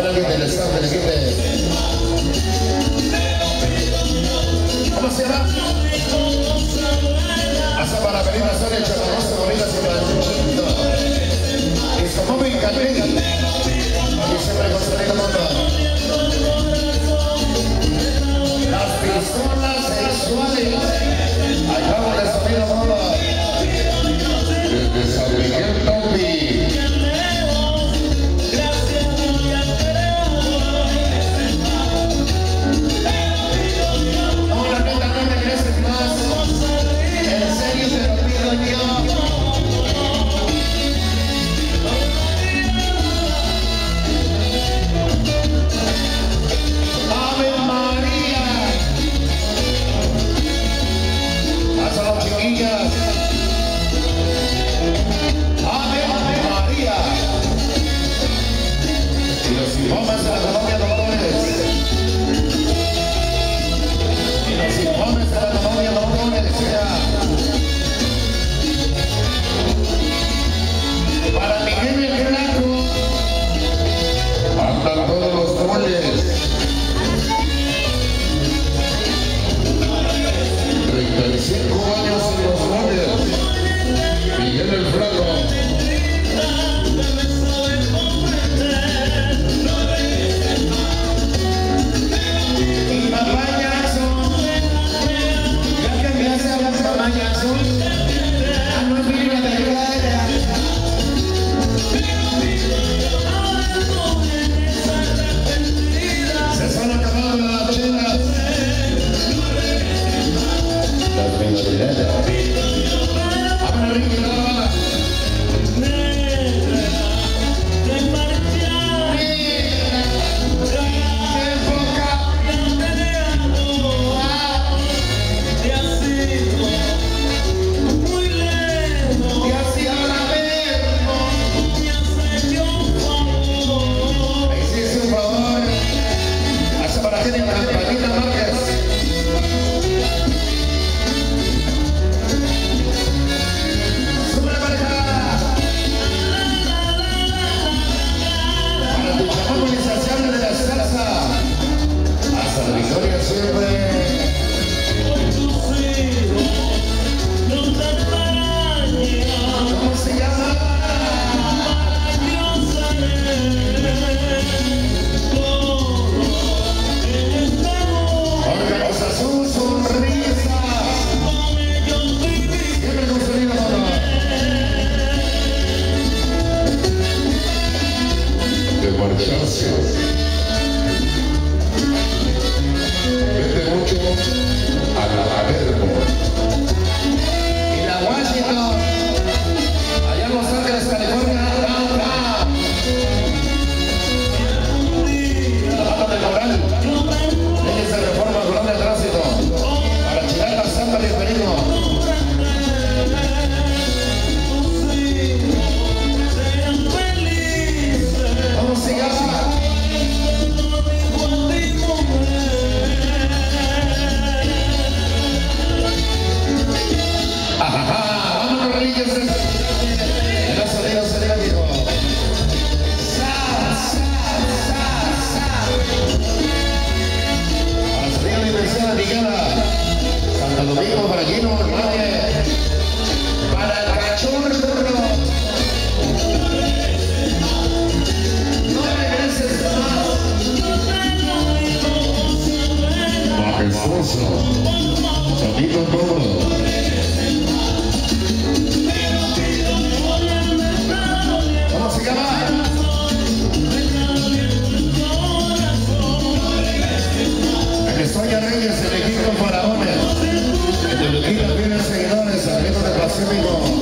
alguien del staff del equipo. ¿Cómo se llama? Hasta para venir a hacer el chaparroso, bonitas y para el chiquito. Y su móvil Calvin. Y siempre con su rico mundo. Las pistolas sexuales. Acabo de subir a moda. Desde San Miguel Tombi. Vete mucho a la Averbo. Y la Washington, allá en Los Ángeles, California, trabajando de moral, leyes de reforma global de tránsito, para Chilapa, Zampa y Perino. ¿Cómo se llama? Vámonos, Reyes. En la salida se diga, dijo. A la salida universidad ligada. Santo Domingo, para Gino, Madre. Para el cachorro. No regreses más. Majestuoso. Sonido todo. ¿Cómo se llama? El Estoya Reyes, el equipo Faraones. El de Luquita, fieles seguidores, amigos del Pacífico.